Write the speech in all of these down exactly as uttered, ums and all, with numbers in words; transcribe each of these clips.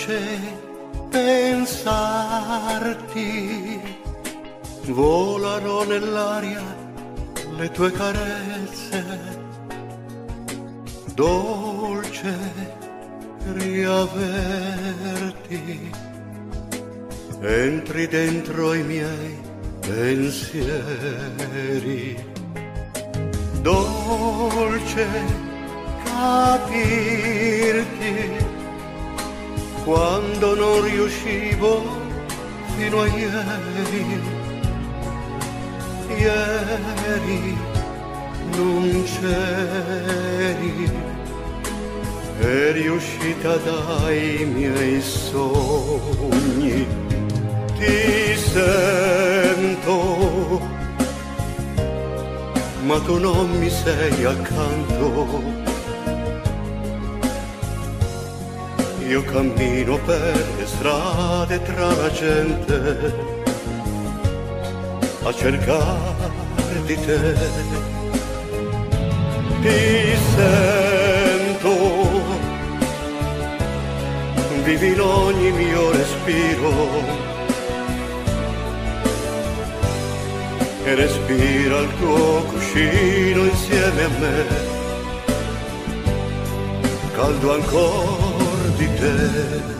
dolce pensarti, volano nell'aria le tue carezze, dolce riaverti, entri dentro i miei pensieri, dolce capirti quando non riuscivo fino a ieri, ieri non c'eri, eri uscita dai miei sogni, ti sento, ma tu non mi sei accanto. Io cammino per le strade tra la gente a cercare di te. Ti sento, vivi in ogni mio respiro e respira il tuo cuscino insieme a me, caldo ancora di te.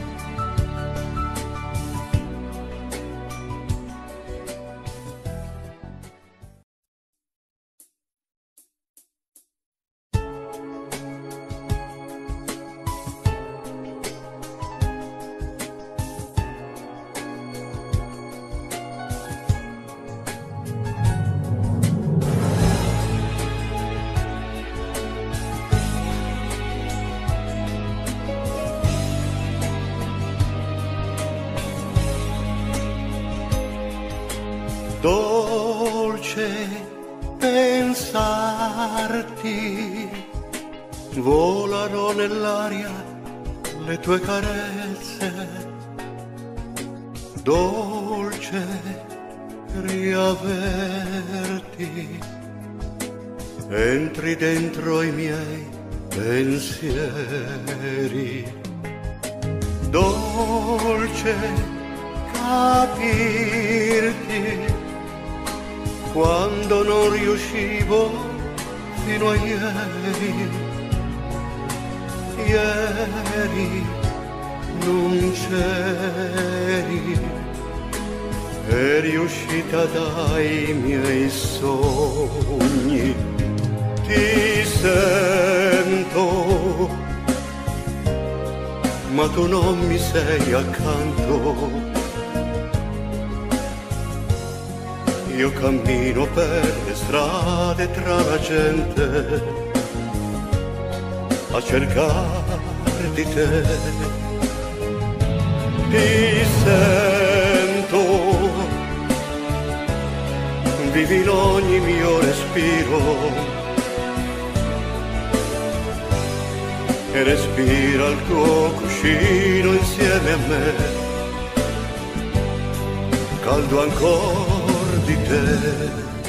Dolce pensarti, volano nell'aria le tue carezze, dolce riaverti, entri dentro i miei pensieri, dolce capirti quando non riuscivo fino a ieri, ieri non c'eri, eri uscita dai miei sogni, ti sento, ma tu non mi sei accanto. Io cammino per le strade tra la gente a cercare di te. Ti sento, vivi in ogni mio respiro e respira il tuo cuscino insieme a me, caldo ancora di te.